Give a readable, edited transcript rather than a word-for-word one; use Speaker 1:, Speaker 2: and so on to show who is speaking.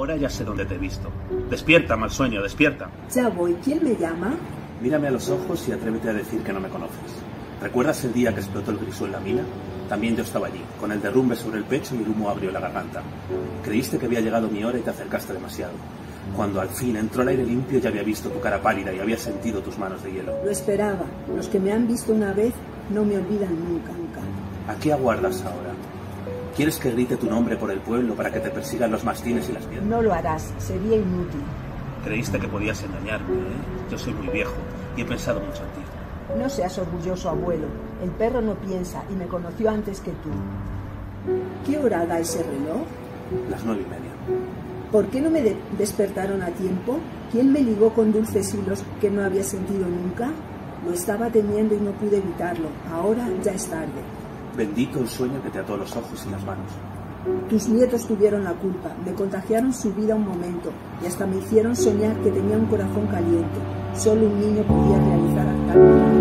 Speaker 1: Ahora ya sé dónde te he visto. Despierta, mal sueño, despierta.
Speaker 2: Ya voy. ¿Quién me llama?
Speaker 1: Mírame a los ojos y atrévete a decir que no me conoces. ¿Recuerdas el día que explotó el grisú en la mina? También yo estaba allí, con el derrumbe sobre el pecho y el humo agrio en la garganta. Creíste que había llegado mi hora y te acercaste demasiado. Cuando al fin entró el aire limpio ya había visto tu cara pálida y había sentido tus manos de hielo.
Speaker 2: Lo esperaba. Los que me han visto una vez no me olvidan nunca.
Speaker 1: ¿A qué aguardas ahora? ¿Quieres que grite tu nombre por el pueblo para que te persigan los mastines y las piedras?
Speaker 2: No lo harás. Sería inútil.
Speaker 1: Creíste que podías engañarme, ¿eh? Yo soy muy viejo y he pensado mucho en ti.
Speaker 2: No seas orgulloso, abuelo. El perro no piensa y me conoció antes que tú. ¿Qué hora da ese reloj?
Speaker 1: Las 9:30.
Speaker 2: ¿Por qué no me despertaron a tiempo? ¿Quién me ligó con dulces hilos que no había sentido nunca? Lo estaba temiendo y no pude evitarlo. Ahora ya es tarde.
Speaker 1: Bendito el sueño que te ató los ojos y las manos.
Speaker 2: Tus nietos tuvieron la culpa. Me contagiaron su vida un momento y hasta me hicieron soñar que tenía un corazón caliente. Solo un niño podía realizar tal